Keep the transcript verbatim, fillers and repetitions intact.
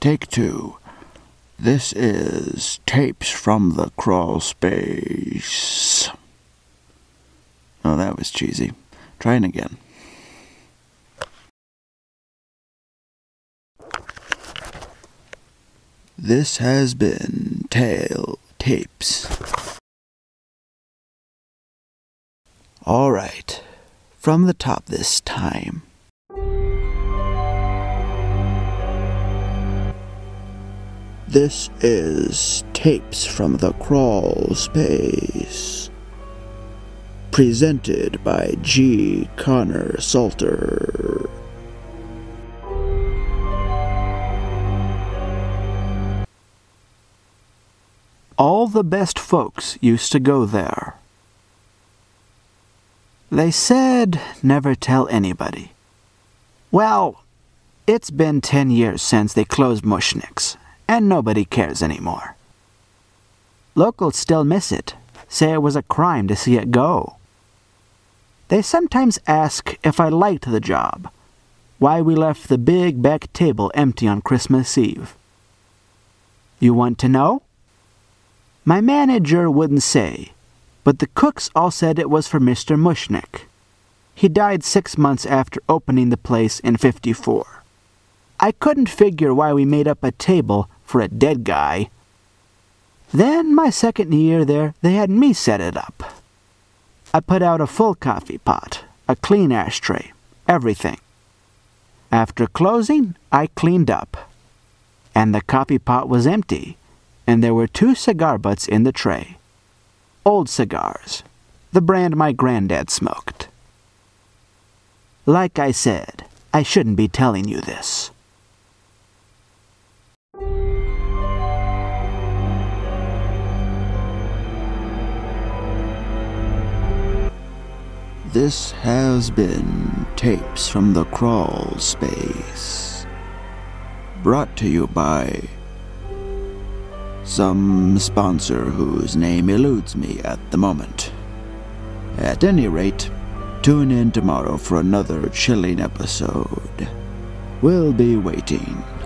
take two. This is Tapes from the Crawl Space. Oh, that was cheesy. Trying again. This has been Tale Tapes. All right, from the top this time. This is Tapes from the Crawl Space, presented by G. Connor Salter. All the best folks used to go there. They said never tell anybody. Well, it's been ten years since they closed Mushnick's, and nobody cares anymore. Locals still miss it, say it was a crime to see it go. They sometimes ask if I liked the job, why we left the big back table empty on Christmas Eve. You want to know? My manager wouldn't say, but the cooks all said it was for Mister Mushnick. He died six months after opening the place in fifty-four. I couldn't figure why we made up a table for a dead guy. Then, my second year there, they had me set it up. I put out a full coffee pot, a clean ashtray, everything. After closing, I cleaned up, and the coffee pot was empty, and there were two cigar butts in the tray. Old cigars, the brand my granddad smoked. Like I said, I shouldn't be telling you this. This has been Tapes from the Crawl Space, brought to you by some sponsor whose name eludes me at the moment. At any rate, tune in tomorrow for another chilling episode. We'll be waiting.